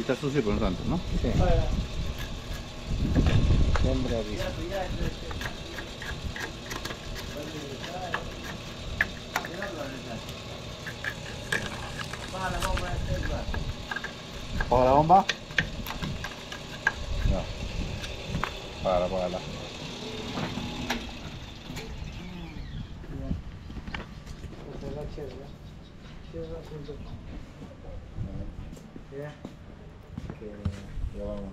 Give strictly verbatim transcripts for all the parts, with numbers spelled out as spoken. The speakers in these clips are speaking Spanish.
está sucio por un tanto, ¿no? Sí. Siempre aviso. ¿Apaga la bomba? No. Apágala, apágala. Ya vamos.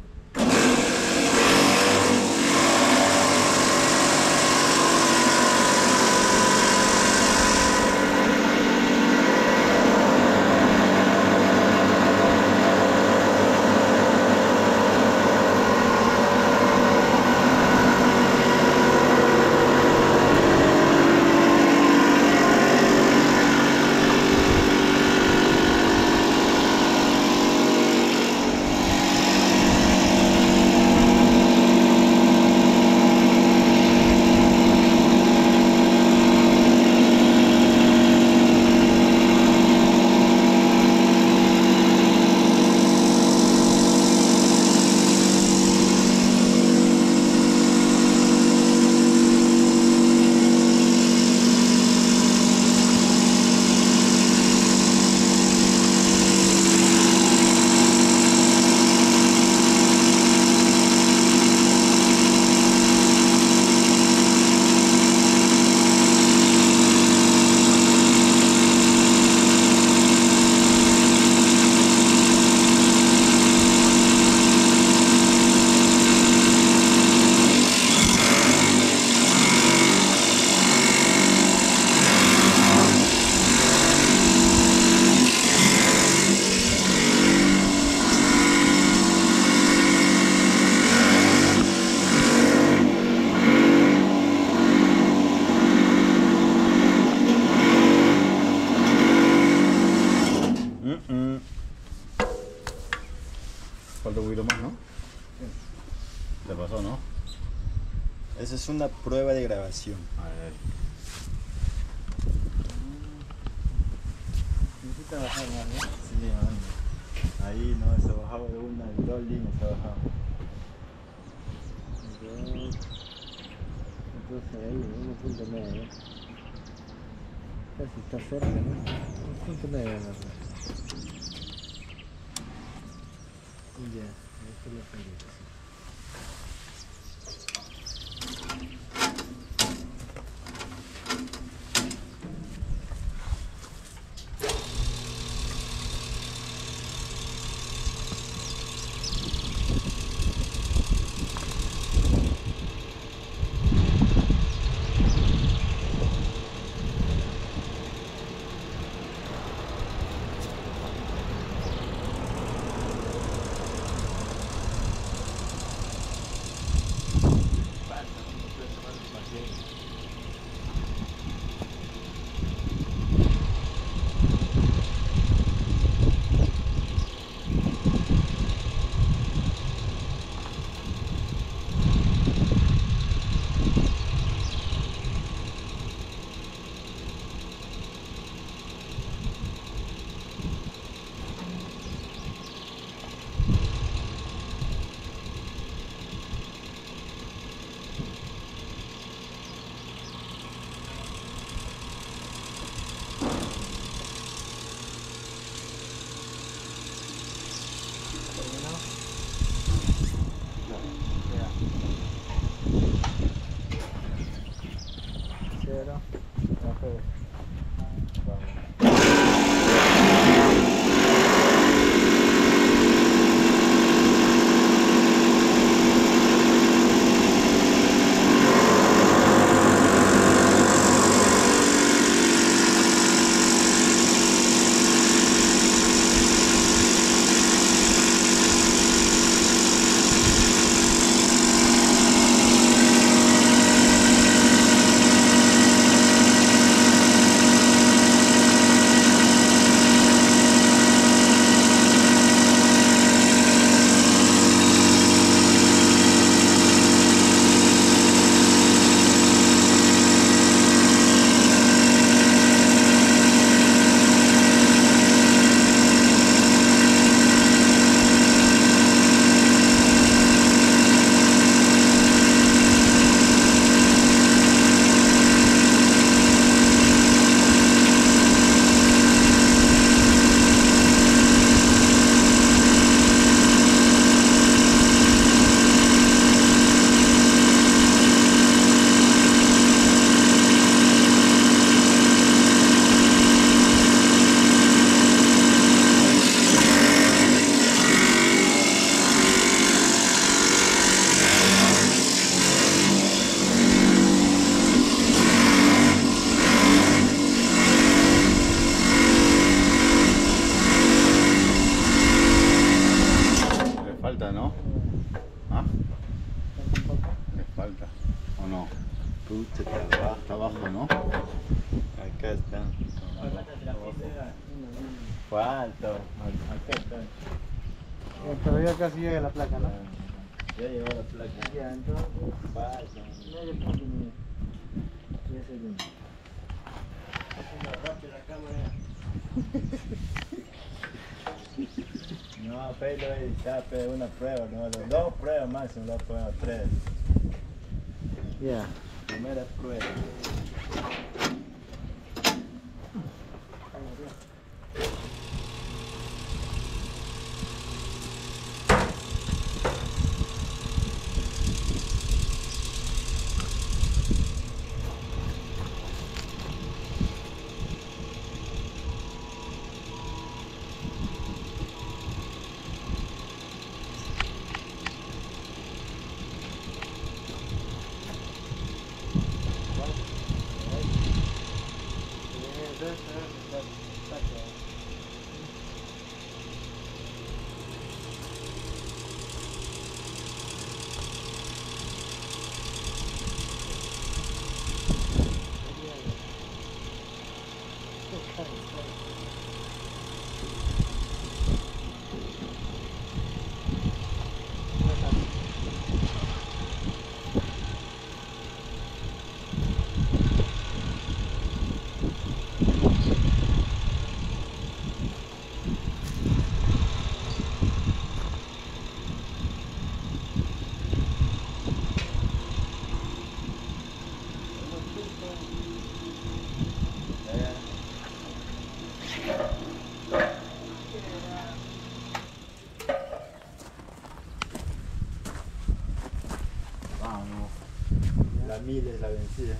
Falta un poquito más, ¿no? ¿Te pasó, no? Esa es una prueba de grabación. A ver. Necesita bajar más, ¿no? Sí, man. Ahí no, se bajaba de una, de dos líneas se bajaba. Entonces ahí, uno punto nueve. Casi está cerca, ¿no? uno punto nueve, ¿no? Ya, esto lo tengo. falta. Acá está. Eh, pero ya casi llega la placa, ¿no? Ya llegó la placa. Ya, entonces, Pasa. medio punto y ya se viene. No, pero ahí está, pero una prueba, no, dos pruebas máximo, dos pruebas, tres. Ya. Primera prueba. Vamos. La mil es la vencida.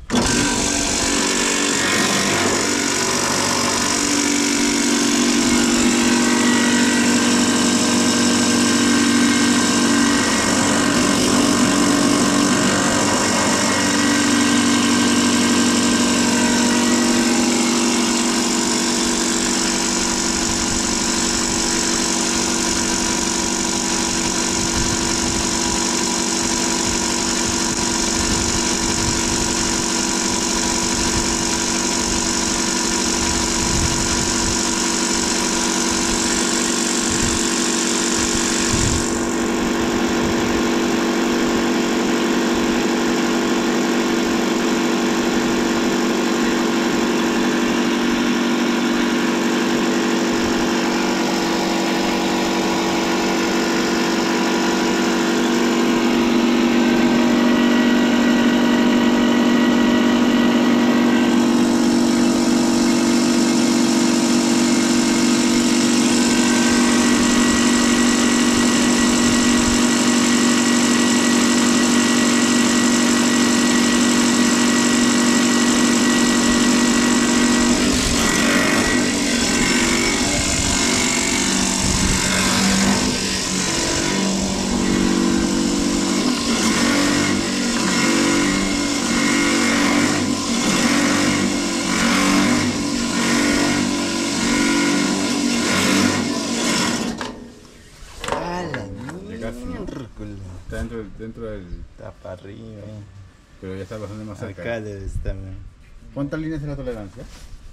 Está dentro del, dentro del. Está para arriba. Eh. Pero ya está bastante más cerca. Acá debe estar. ¿Cuántas líneas es la tolerancia?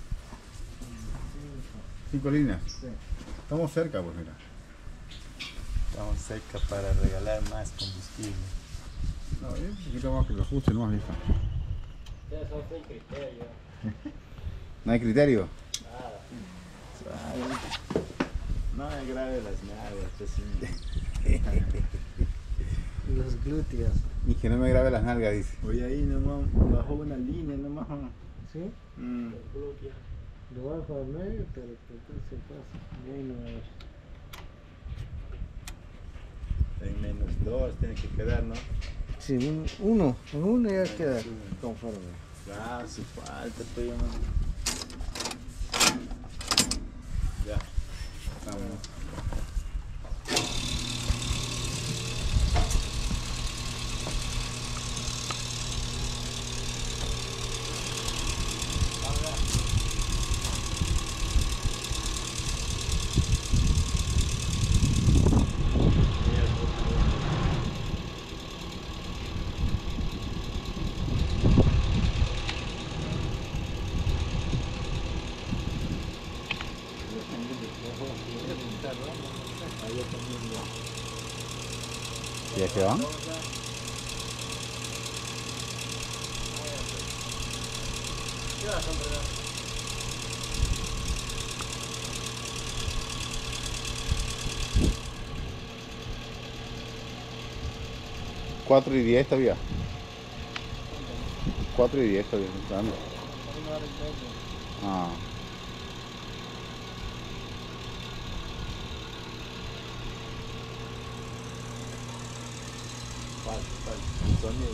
Cinco líneas. Sí. Estamos cerca, pues mira. Estamos cerca para regalar más combustible. No, es un poquito más que lo ajuste, no más vieja. Ya son sin criterio. ¿No hay criterio? No me grabe las nalgas, pues sí. Los glúteos. Y que no me grabe las nalgas, dice. Oye, ahí nomás bajó una línea nomás. ¿Sí? Mm. Lo bajo al medio, pero que se pasa. Y ahí no es. En menos dos tiene que quedar, ¿no? Sí, un, uno. En uno ya queda Sí. conforme. Claro, si falta, pues yo no. Ya. Vamos. Roma, no sé. Ahí también ya. ¿Y a qué van? ¿Qué hora son, verdad? cuatro y diez todavía. cuatro y diez todavía. Entrando. Una hora y media. Ah. Falta, falta. El sonido.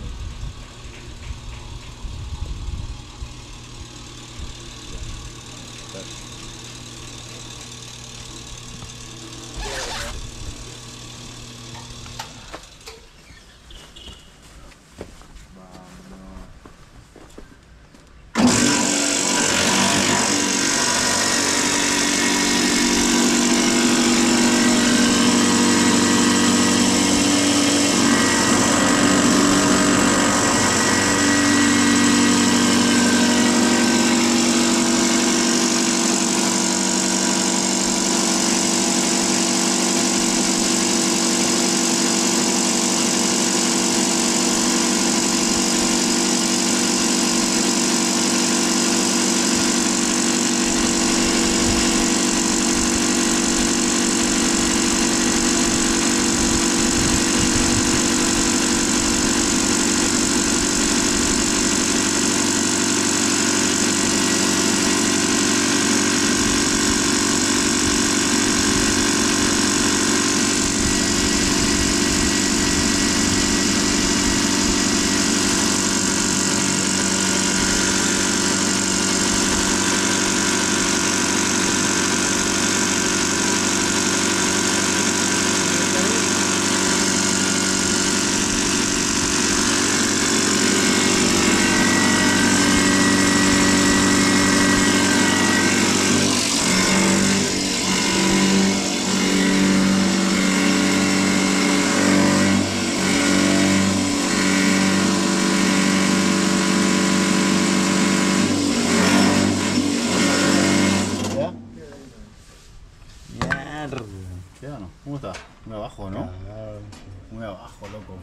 ¿Queda o no? ¿Cómo está? Muy abajo, ¿no? Ah, Muy abajo, loco.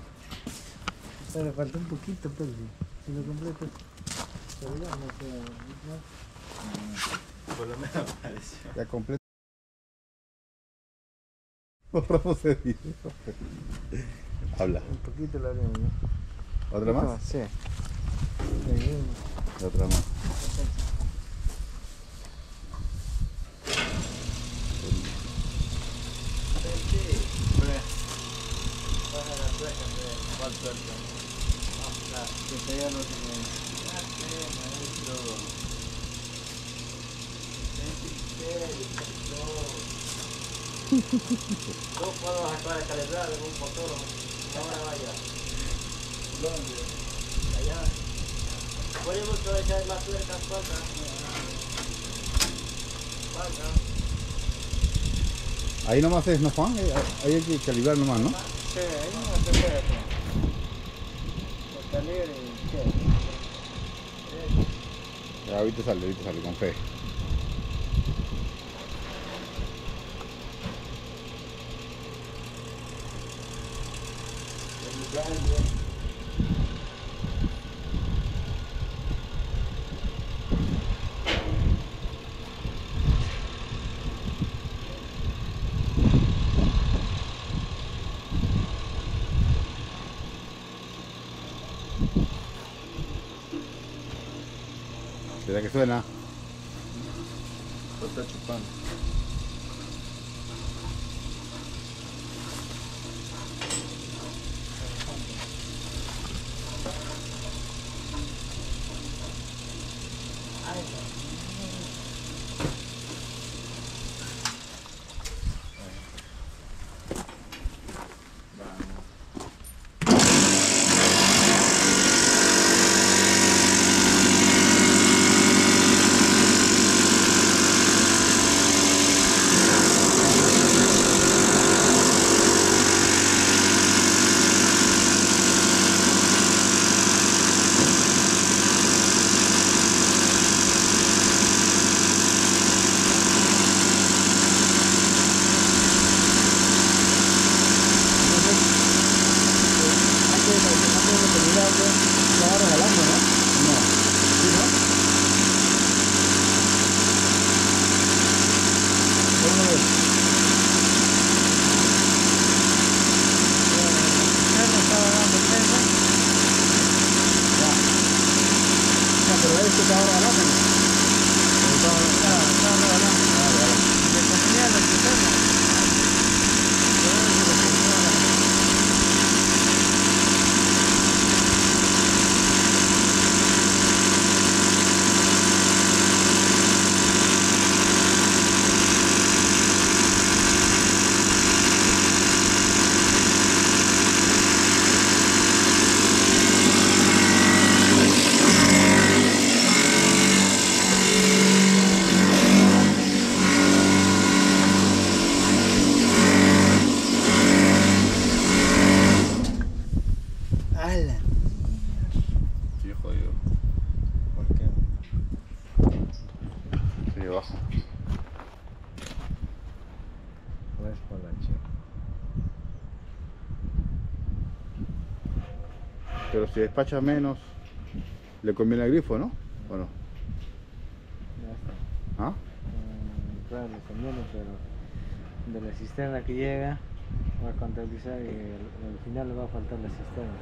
Pero le falta un poquito, pues, si lo completo. Pero ya no queda más. por lo menos pareció. Ya completo. ¿Cómo se dice? Habla. Un poquito lo haremos, ¿no? ¿Otra más? Sí. Sí. Otra más. ¿Cuál suelta? Que te ya lo tiene. Tú puedo actuar a calibrar en un motor, ahora vaya. ¿Dónde? Allá. Podemos aprovechar las tuercas faltas. Falta. Ahí nomás es, ¿no, Juan? Ahí ahí hay que calibrar nomás, ¿no? Sí, ahí no se puede. Lo calibre y qué. Ya, ahorita sale, ahorita sale, con fe. ¿Será que suena? Lo está chupando. Pues por la chica. Pero si despacha menos, le conviene el grifo, ¿no? ¿O no? Ya está. ¿Ah? Mm, claro, le conviene, pero de la cisterna que llega va a contabilizar y al, al final le va a faltar la cisterna.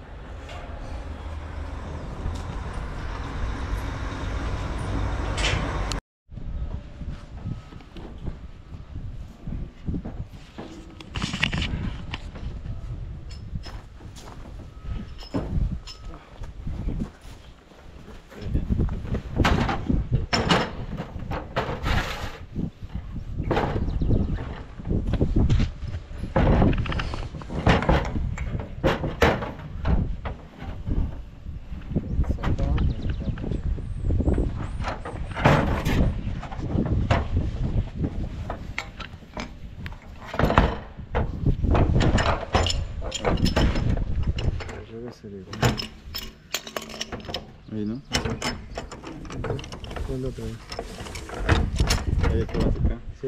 Ahí, ¿no? ¿Cuándo otra vez? Ahí está acá. Sí.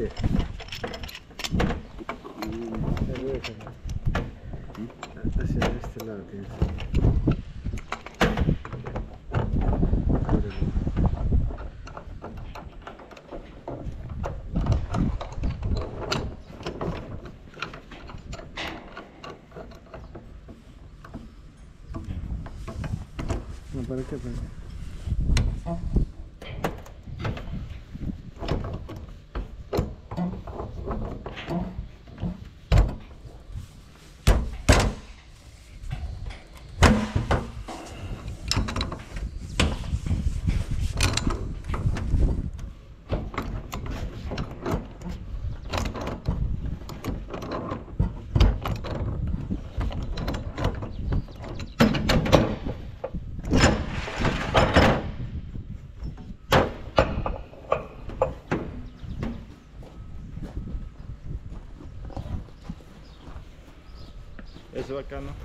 Hacia este lado tienes. Ábrelo. No, ¿para qué? ¿Para qué? Eso acá, ¿no?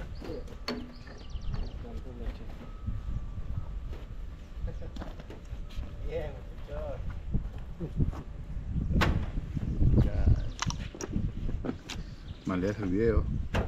Bien, muchachos. Mal le hace el video.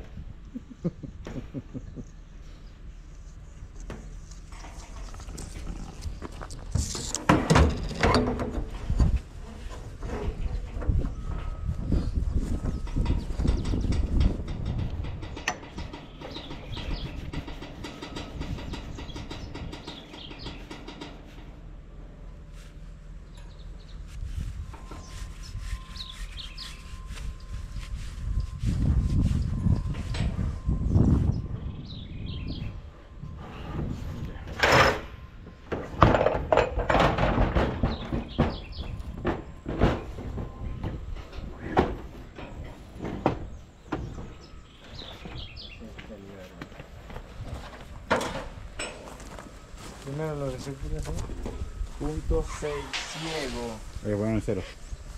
Primero lo de seguridad, ¿no? Punto seis ciego. Voy a poner el cero.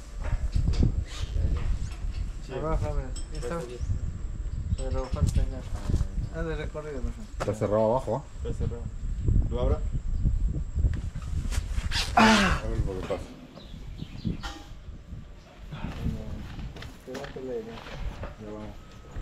Sí. Abajo, a ver, ya está. Pero falta ya. Ah, de recorrido mejor. Está cerrado abajo, ¿ah? Está cerrado. ¿Lo abro? A ver lo que pasa. Quédate la idea. Ya vamos.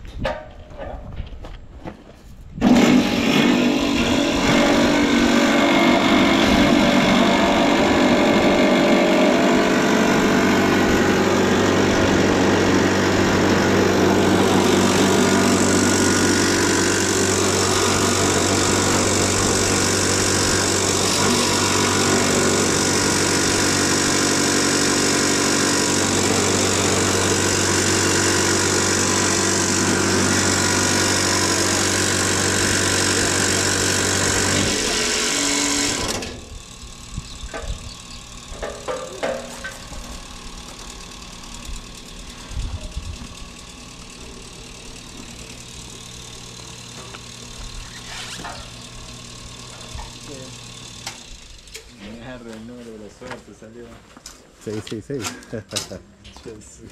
Mierda, el número de la suerte salió. seis seis seis. Jesús.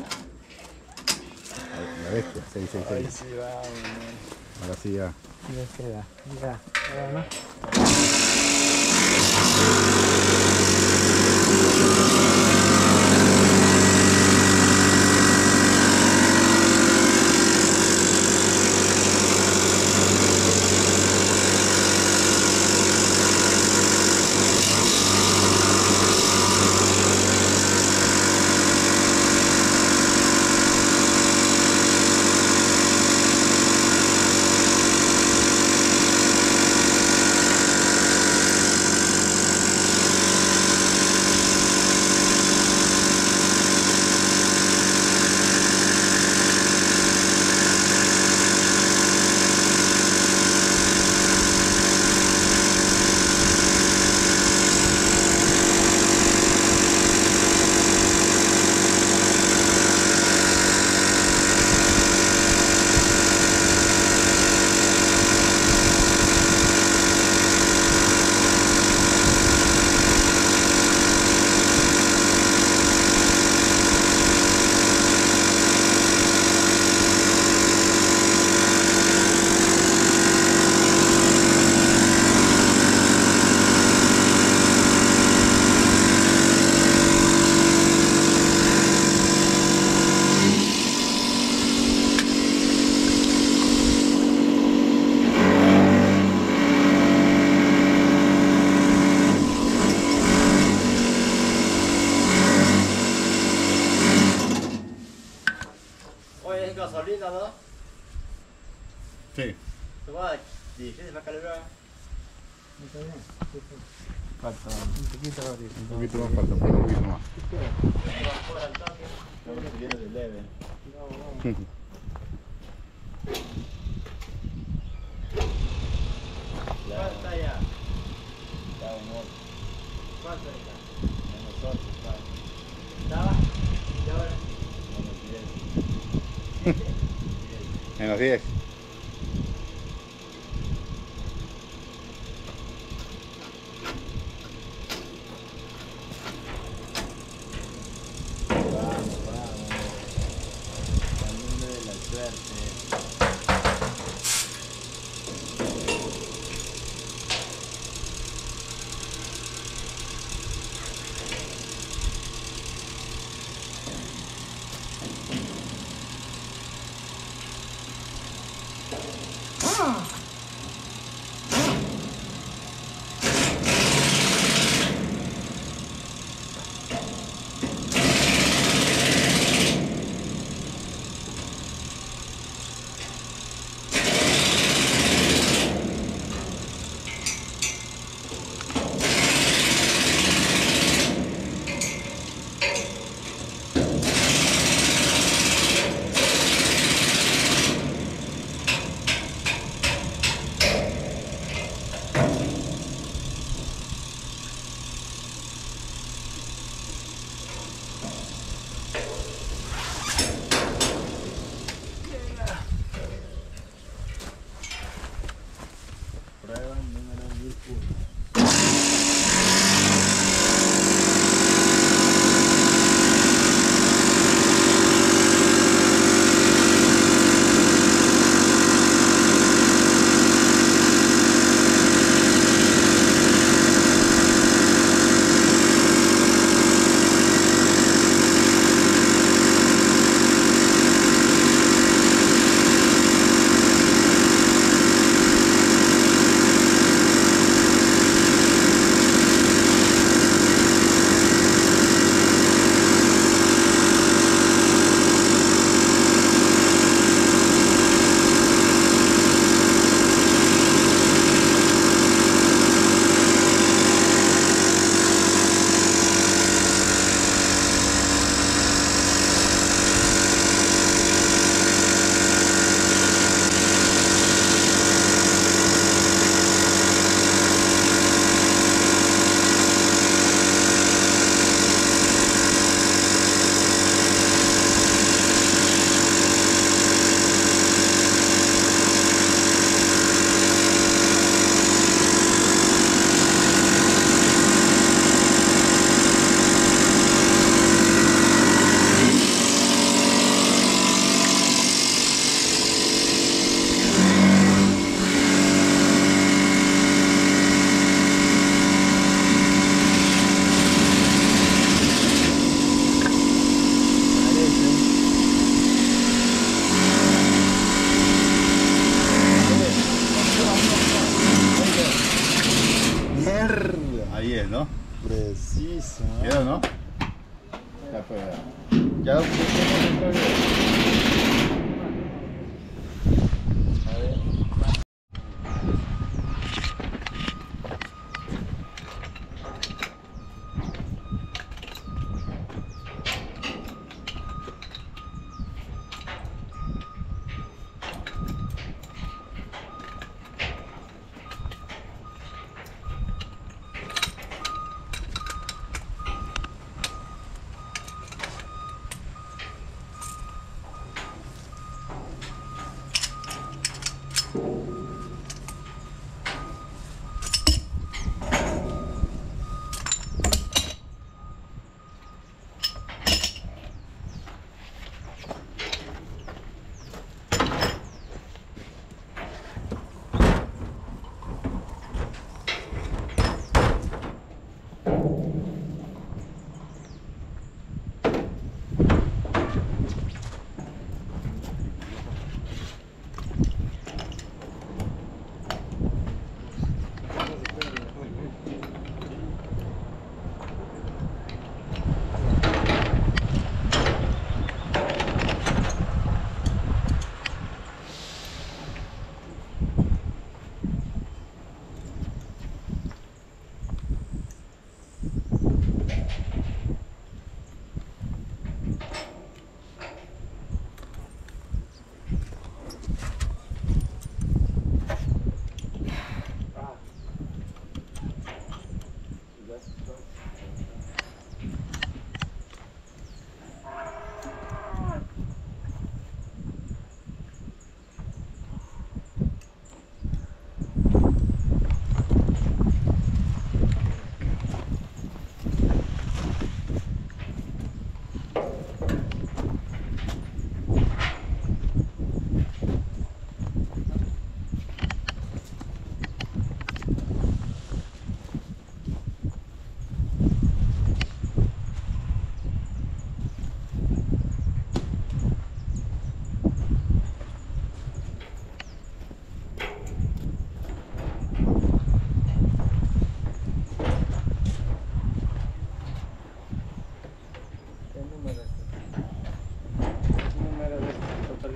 La bestia, seis seis Ahí seis. sí vamos, man. Ahora sí ya. Ya queda. Ya. Ahora no. es gasolina, ¿no? Sí. Se va difícil la calibrar. Está bien. Falta Un poquito ahora. Un poquito más, falta por un poquito más. Estamos subiendo de leve. ¿Cuánto está ya? Está en otro. ¿Cuánto está? En nosotros está. ¿Estaba? ¿Y ahora? En los diez. En los diez. Vamos, vamos. Camino de la suerte. Prueba número mil uno. Ahí es, ¿no? Preciso. ¿Quedó, no? Ya fue. Ya lo pusimos. A ver.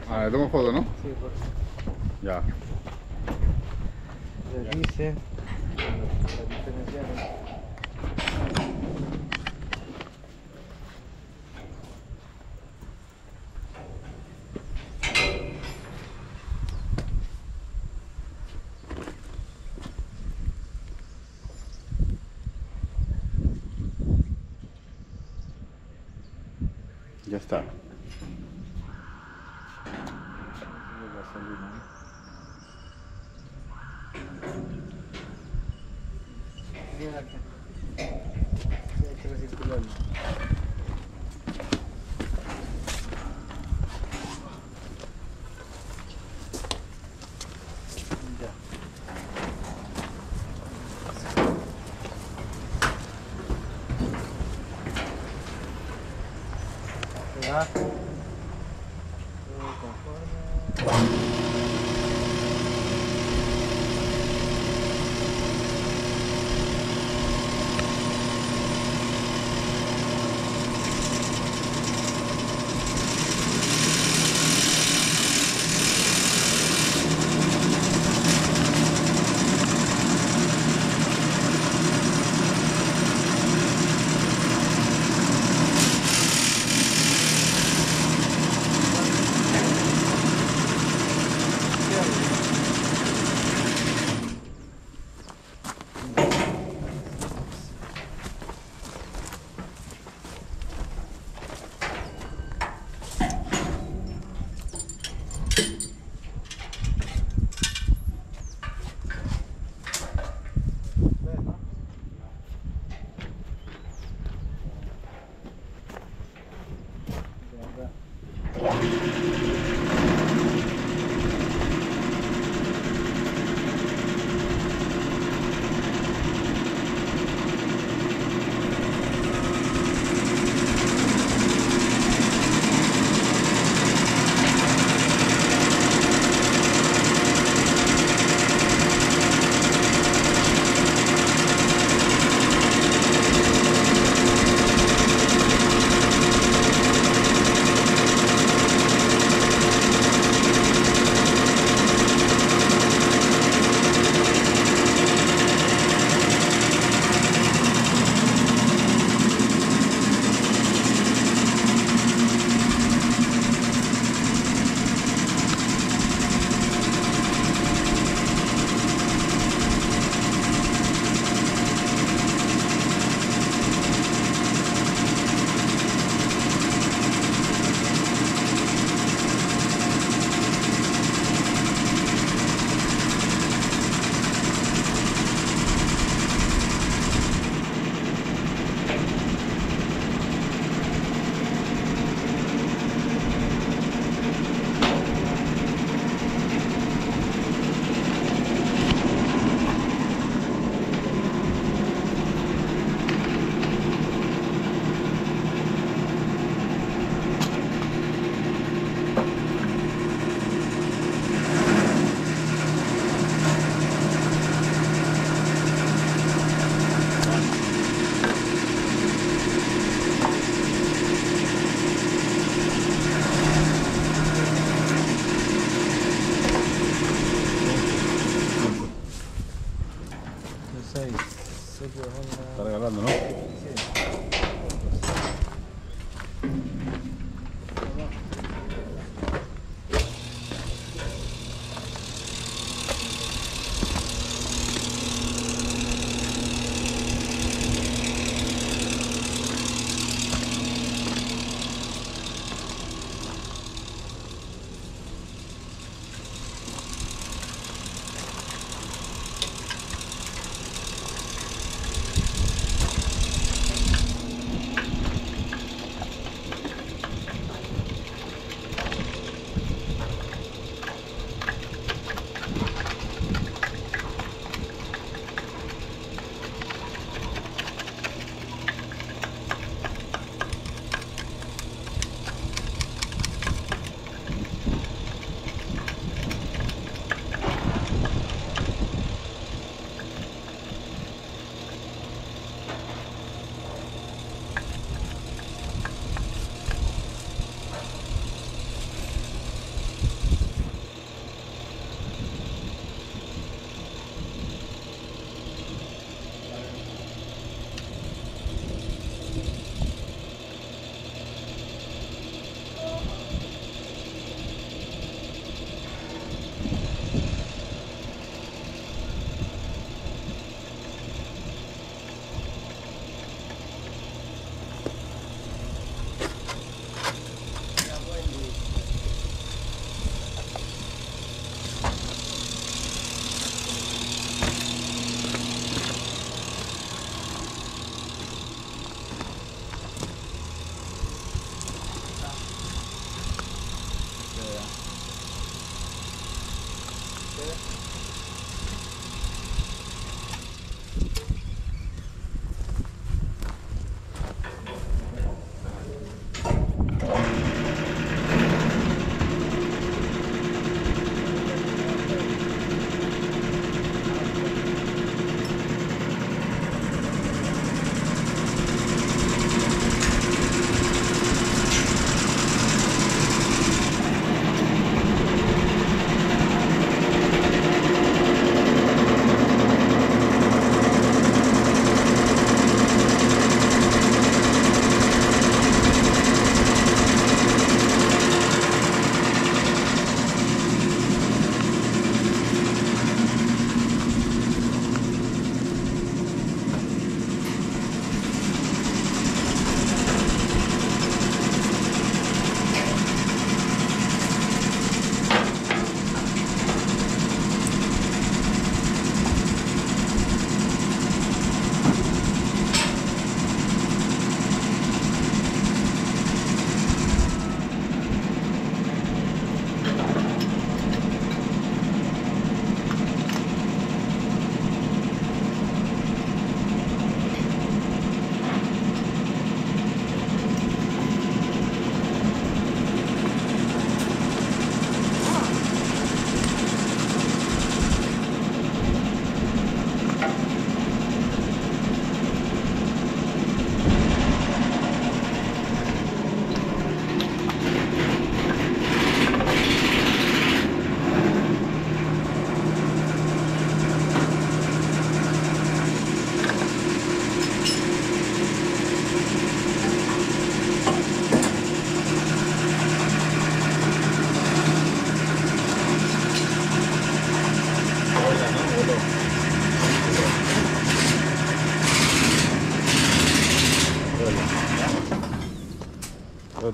Ah, le tomo foto, ¿no? Sí, por Ya. revise las diferenciales. Ya está. Gasolina, ¿no? Bien acá. Sí, hay que recircularlo. Ya. ¿Verdad? Todo conforme.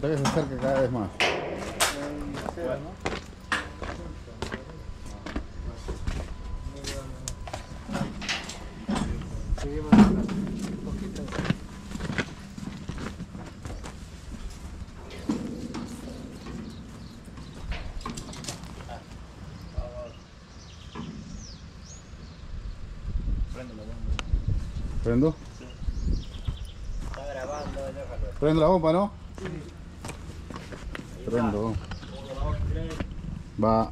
Hasta que se acerque cada vez más. Cero, ¿no? Seguimos un poquito. Prende la bomba. ¿Prendo? Está grabando, déjalo. Prendo la bomba, ¿no? Ahí Prendo. va. Uno, dos, tres. Va.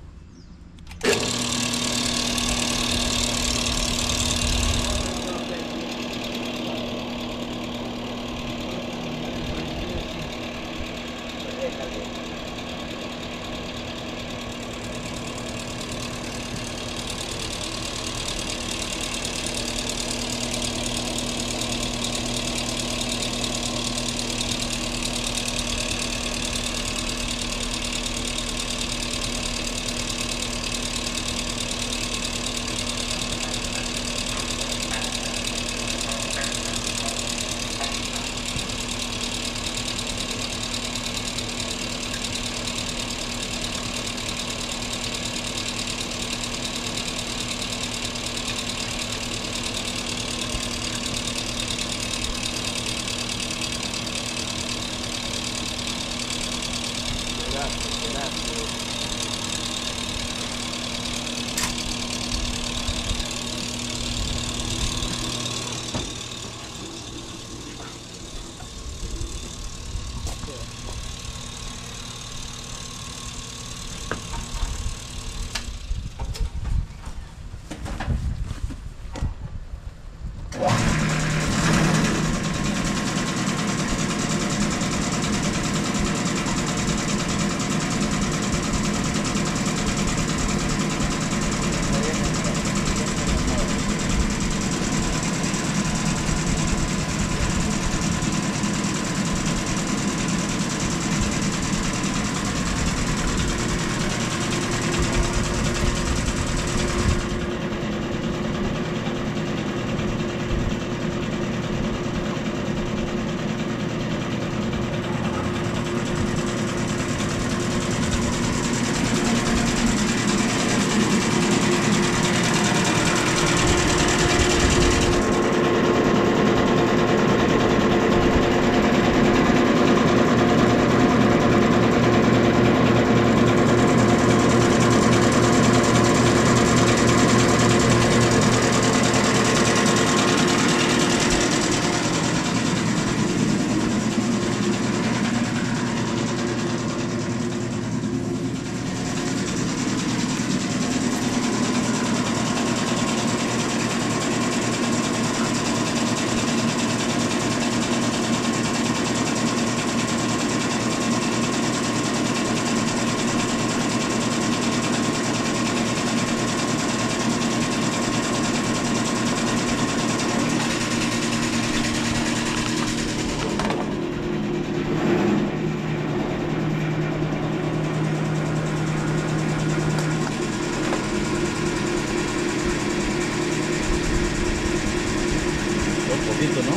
poquito, ¿no?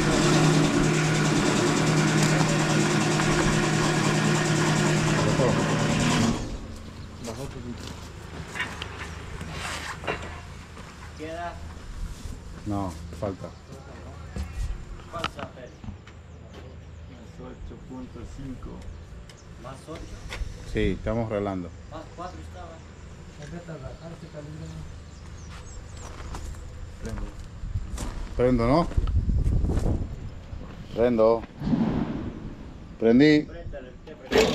Bajó un poquito. Queda No, falta. falsa, Pérez. ocho punto cinco. Más ocho, Sí, estamos relando. más cuatro estaba. Prendo, ¿no? Prendo. Prendí. Préndale, usted prende.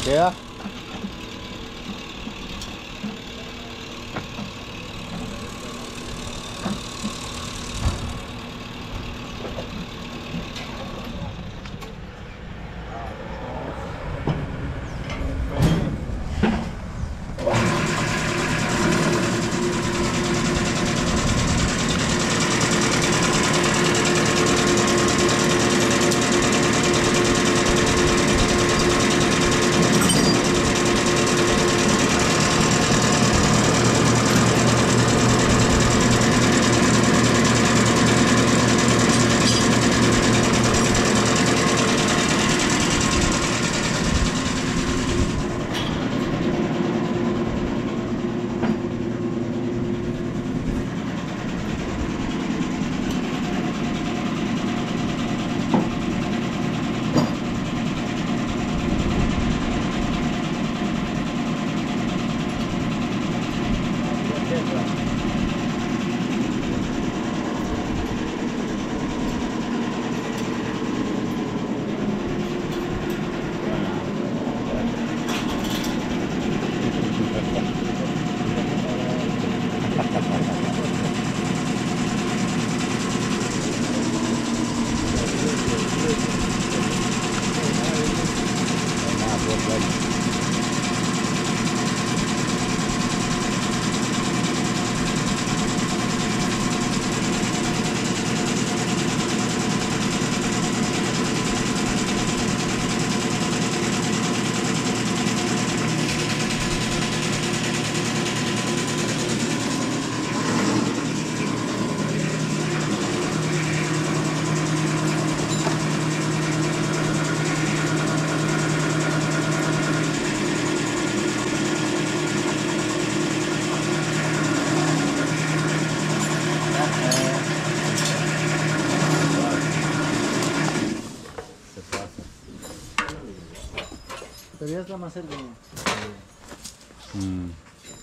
¿Queda? Pero ya está más cerca. Mm.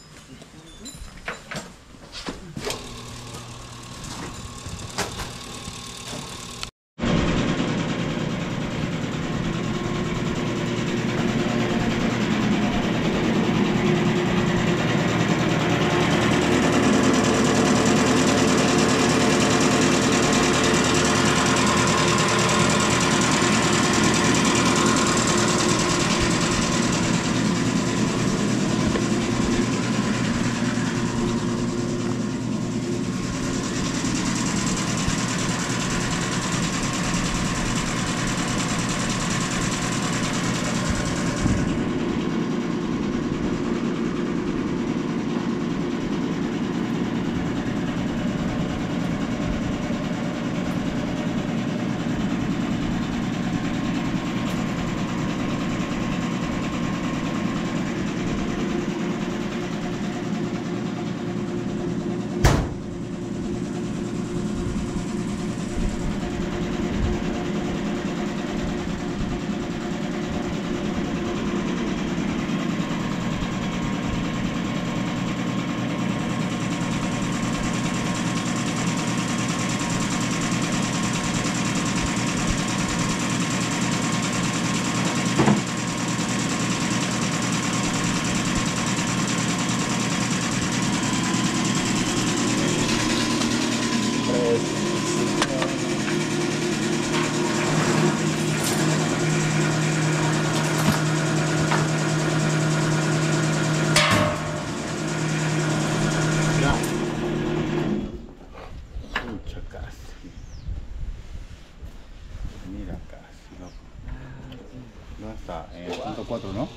Está en el punto cuatro, ¿no?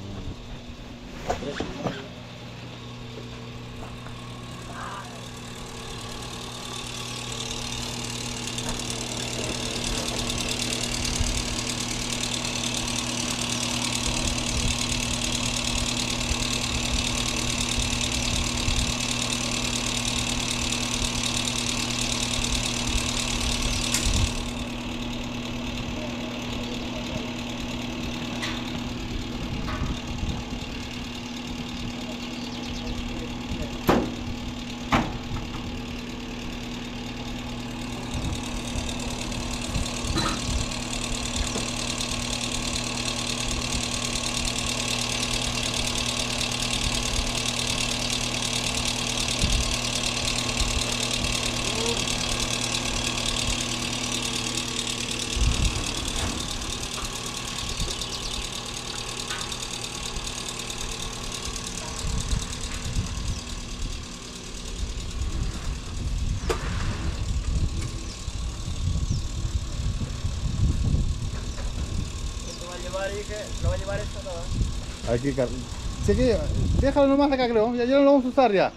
dije, ¿lo va a llevar esto o no? Hay que car... Sí, que déjalo nomás acá, creo. Ya, ya no lo vamos a usar ya.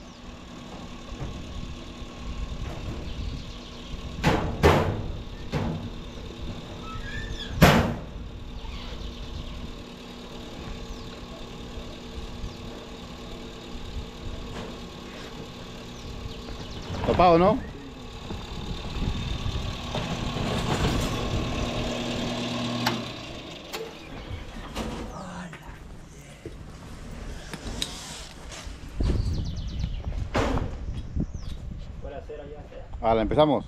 Topado, ¿no? Fuera cero ya sea. Ahora empezamos.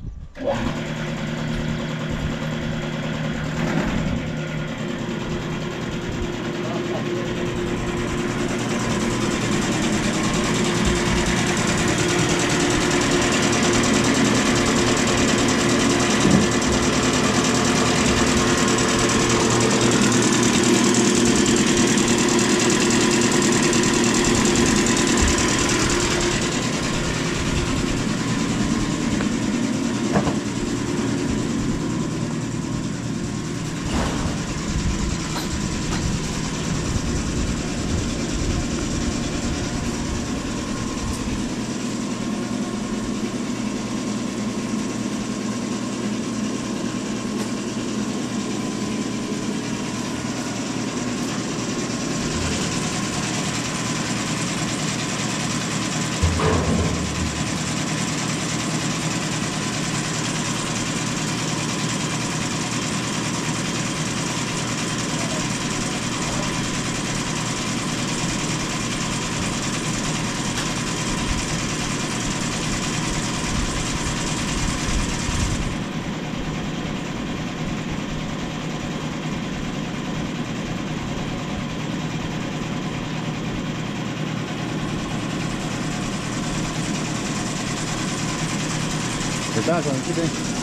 ¿Qué tal con el chiste?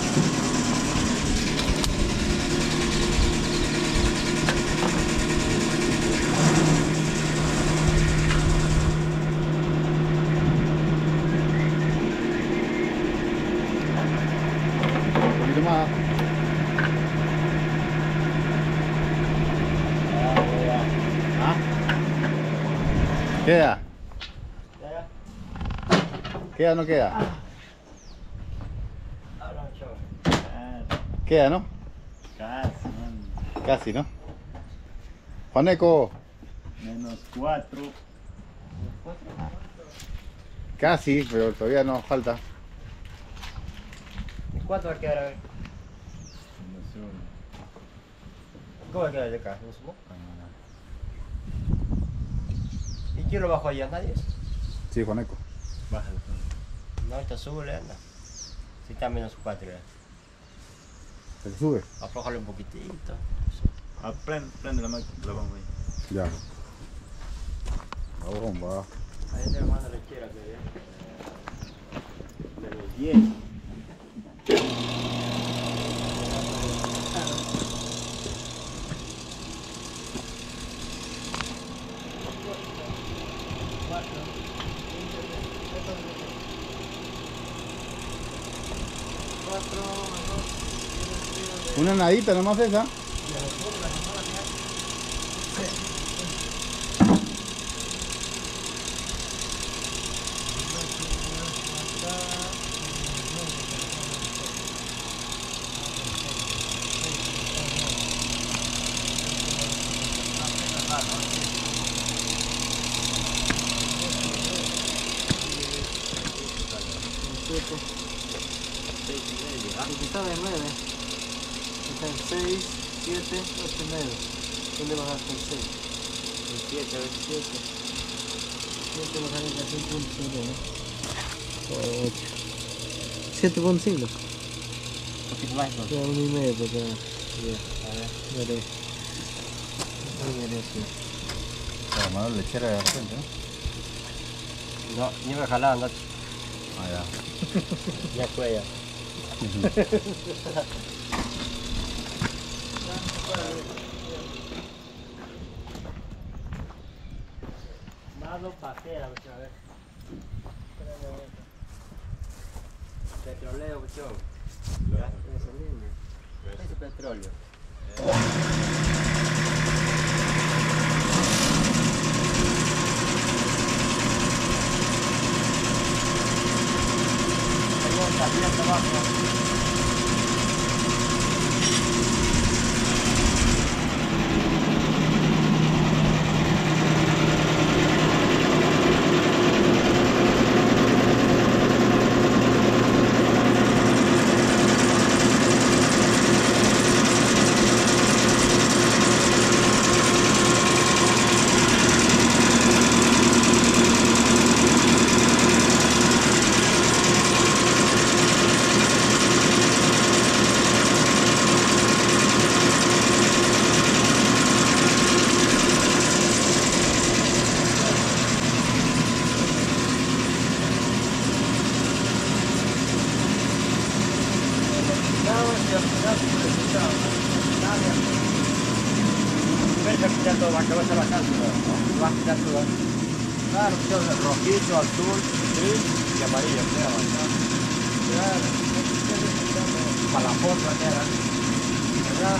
Un poquito más. ¿Ah? ¿Queda? Ya, ya. ¿Queda o no queda? Ah, no, chaval. Casi, Queda, ¿no? casi, man. Casi, ¿no? Juaneco, Menos cuatro. casi, pero todavía nos falta. ¿Cuánto va a quedar a ver? Menos uno. ¿Cómo va a quedar de acá? ¿No sumo? ¿Y quién lo bajó allá? ¿Nadie? Sí, Juaneco. Bájalo. No, está sube, le anda. Si está a menos cuatro ya. ¿Se te sube? Aflójale un poquitito. Ah, prende, prende la máquina, la bomba ahí. Ya. La bomba. Ahí te lo mando lechera que ya. De los diez. Una nadita nomás esa. Está de nueve. Está en seis, siete, ocho, nueve. ¿Dónde bajaste el seis? El siete, el siete. siete bajaste a seis punto cinco, ¿no? ocho. siete punto cinco. Un poquito más, ¿no? Ya, uno y medio, porque... Ya, a ver, veré. Ahí veré, sí. Para mandar lechera de repente, ¿no? No, ni me jalaba, andate. Ah, ya. Ya fue ya. Malo pajera, a ver. Petroleo, cuestión. Ese petróleo. se va a sacar todo, ¿no? Va a quitar todo. Claro, todo rojito, azul, gris y amarillo, mira, bastante. Claro, para la foto era. ¿Verdad?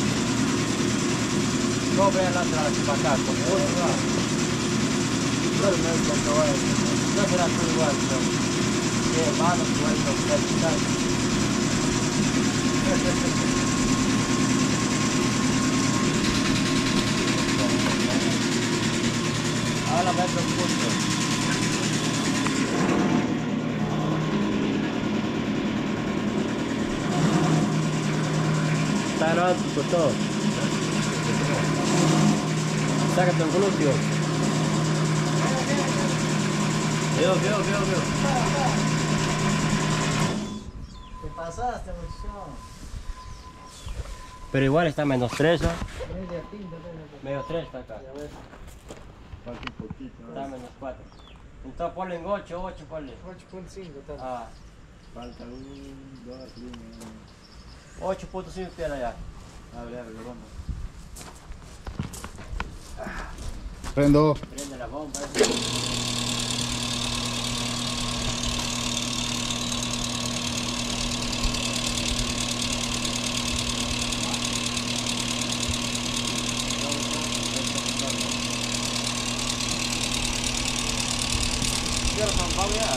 No vean la otra para acá, con todo, ¿verdad? No será todo igual, pero sí, hermano, igual no está quitando. Ahora me otro punto. Está grabando por todo. Sácate un glúteo. Veo, veo, veo, veo. Te pasaste, muchacho. Pero igual está menos tres, ¿no? Media tinta, media Menos tres está acá. Falta un poquito. ¿no? Está menos cuatro. Entonces ponle en ocho, ocho ponle. ocho punto cinco está. Ah, Falta un, dos, uno. ocho punto cinco queda ya. Abre, abre, vamos. Prendo. Prende la bomba. Ya lo vamos ya.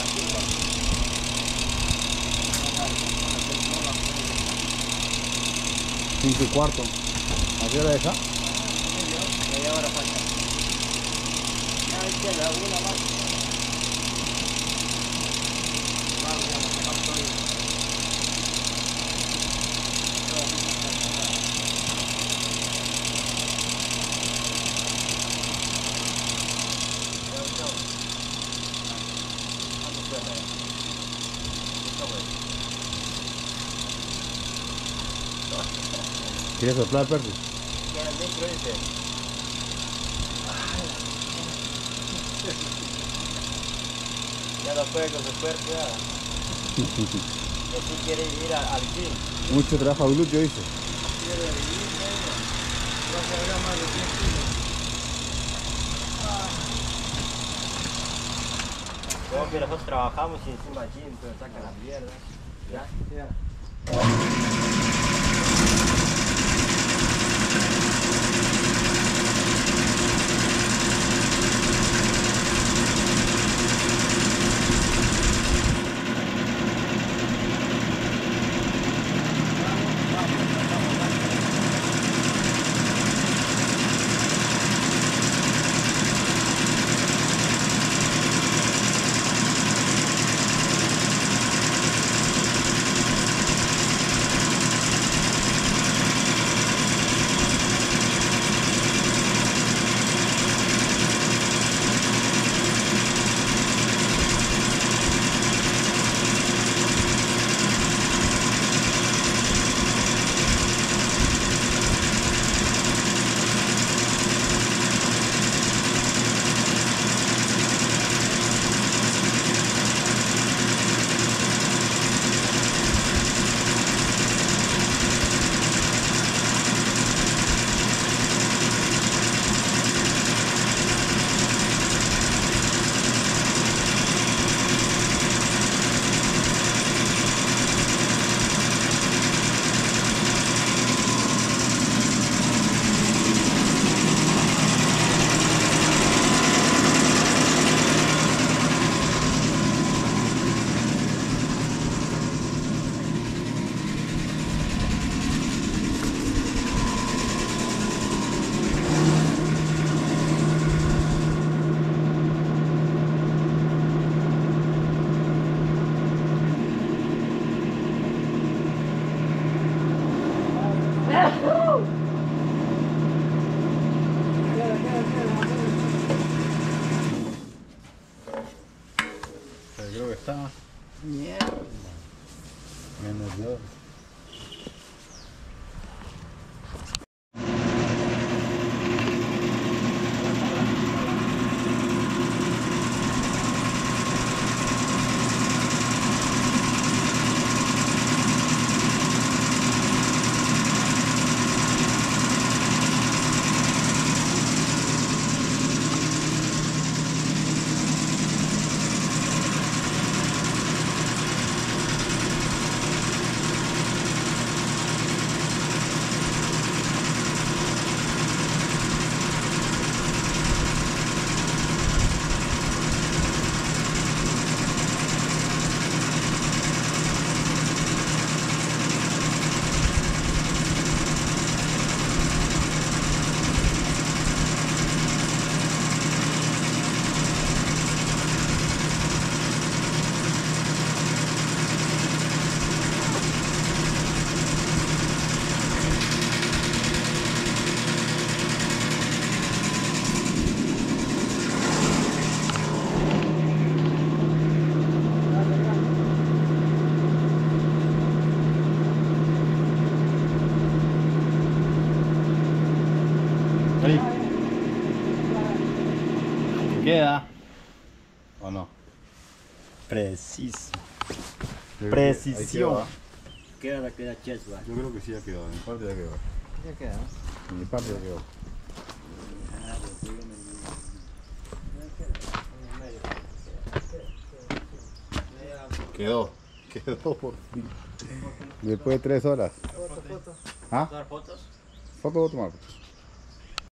Cinco y cuarto. ¿A qué hora deja? Media hora falta. Ya izquierda, una más. Vamos, ya nos dejamos todo bien. ¿Quieres soplar, Percy? Ya el micro ese. Ya no puede con su cuerpo ya. Y así quiere ir al, al gym. Mucho trabajo glúteo hice. Quiere vivir, no se habrá más de cien kilos. Como que nosotros trabajamos y encima gym, pero saca la mierda. Ya, ya. Pero creo que está Mierda. menos dos. Ahí. ¿Queda? ¿O no? Preciso. Ahí Precisión. quedó, ¿ah? Queda la queda chesva. Yo creo que sí ya quedó, en mi parte ya quedó. Ya queda, ¿no? En mi parte ya quedó. Quedó, quedó por fin. Después de tres horas. Foto, foto. ¿Ah? ¿Tomar fotos? Foto voy a tomar.